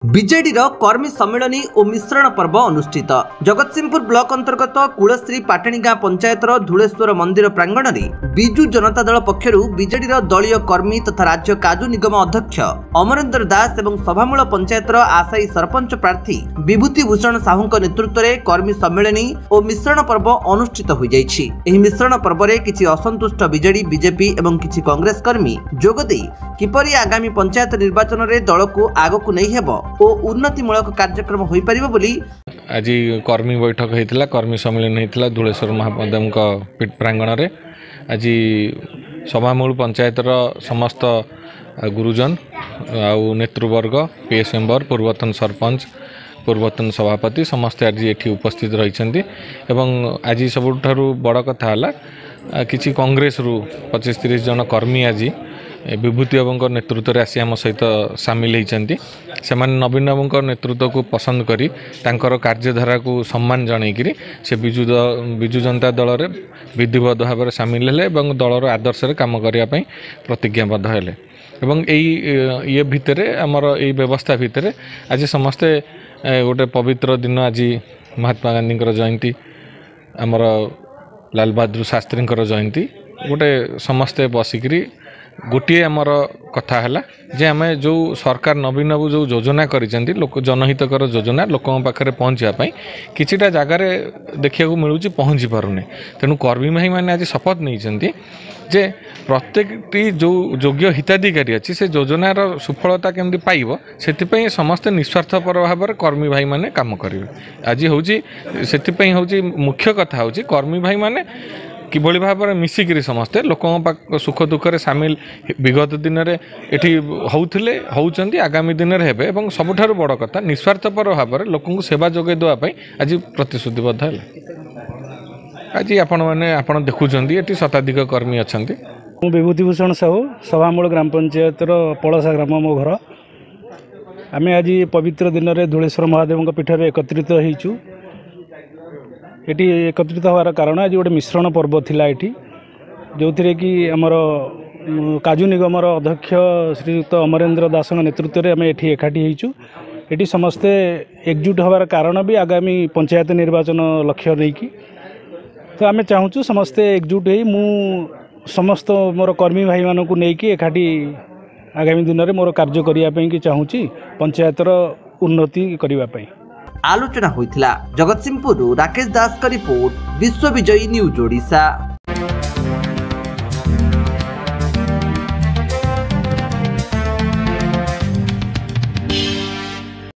BJD कर्मी सम्मेलन और मिश्रण पर्व अनुष्ठित। जगतसिंहपुर ब्लॉक अंतर्गत कुलश्री पाटणीगाँ पंचायतर धूलेश्वर मंदिर प्रांगण में बिजु जनता दल पक्षर बीजेडी दलीय कर्मी तथा राज्य काजू निगम अध्यक्ष अमरेंद्र दास और सभामूल पंचायतर आशायी सरपंच प्रार्थी विभूति भूषण साहू नेतृत्व में कर्मी सम्मेलन और मिश्रण पर्व अनुष्ठित हो जाइछि। एही मिश्रण पर्व में किछि असंतुष्ट बीजेडी बीजेपी और किछि कांग्रेस कर्मी जोगदे किपरि आगामी पंचायत निर्वाचन में दल को आगकु नहीं हेबो और उन्नतिमूलक कार्यक्रम हो पारिबो बोली आज कर्मी बैठक होता कर्मी सम्मेलन होता धूलेश्वर महादेव प्रांगण में। आज सभामूल पंचायतर समस्त गुरुजन आउ नेतृवर्ग पीएस मेंबर पूर्वतन सरपंच पूर्वतन सभापति समस्त आज ये उपस्थित रही। आज सबुठारु बड़ कथा है कि कांग्रेस रु 25-30 जन कर्मी आज विभूति बाबू नेतृत्व में आसी आम सहित सामिल होती। से नवीन बाबू नेतृत्व को पसंद करी तांकर कार्यधारा को सम्मान जनईकि से विजु जनता दल में विधिवत भाव में सामिल हेले और दलर आदर्श काम करने प्रतिज्ञाबद्ध हेले। ये भितर आमर ये व्यवस्था भितर आज समस्ते गोटे पवित्र दिन आज महात्मा गांधी जयंती आमर लाल बहादुर शास्त्री जयंती गोटे समस्ते बसिकी गोटे आमर कथा है जे आम जो सरकार नवीन बाबू जो योजना करिसेंती लोक जनहितकर योजना लोकों पाखे पहुँचापी किछिटा जगार देखा मिलूँ पहुँची पारुनी। तेणु कर्मी भाई मैंने आज शपथ नहीं जे प्रत्येकटी जो योग्य हिताधिकारी अच्छी से योजनार सुफलता केमती पाइब से समस्ते निस्वार्थपर भाव में कर्मी भाई मैंने काम करेंगे। आज हूँ से मुख्य कथा हूँ कर्मी भाई मैंने किभली भाव में मिसिकी समस्ते लोकों सुख दुखे सामिल विगत दिन में ये होते होती आगामी दिन में हेबे और सबुठारु बड़ कथा निस्वार्थपर भाव में लोक सेवा जोगे देवाई आज प्रतिश्रुतिबद्ध है। आज आपण देखुं ये शताधिक कर्मी अच्छा विभूति भूषण साहू सभामूल ग्राम पंचायतर पड़सा ग्राम मो घर आम आज पवित्र दिन में धूलेश्वर महादेव पीठ में एकत्रित होइचु। ये एकत्रित होवार कारण आज गोटे मिश्रण पर्व थिला एठी जो थी कि आमर काजू निगमर अध्यक्ष श्रीयुक्त अमरेंद्र दास नेतृत्व में आम एठी एकाठी होइचु। एठी समस्ते एकजुट होवार कारण भी आगामी पंचायत निर्वाचन लक्ष्य नहीं कि तो आम चाहूँ समस्ते एकजुट हो मु समस्त मोर कर्मी भाई मानक नहीं एकाठी आगामी दिन में मोर कार्य करने चाहूँ पंचायतर उन्नति करने। आलोचना होइथिला। जगतसिंहपुर राकेश दास का रिपोर्ट, विश्व विजयी न्यूज ओडिशा।